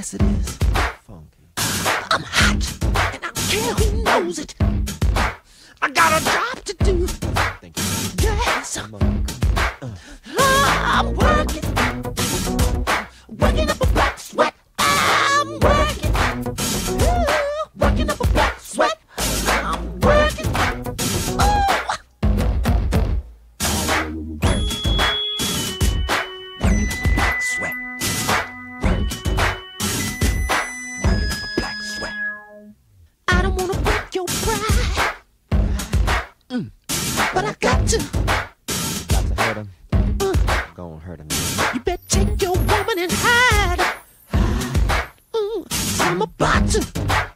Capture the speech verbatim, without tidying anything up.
Yes, it is. Funky. I'm hot, and I don't care who knows it. I got a job to do. Thank you. Yes, Come on. Uh. I'm working, working up a black sweat. I'm working, Ooh, working up a black sweat. I'm working, Ooh. Working up a black sweat. Working, working up a black sweat. I don't wanna break your pride, mm. but I got to. Got to hurt him. Uh, Gonna hurt him. you better take your woman and hide. Mm, I'm about to.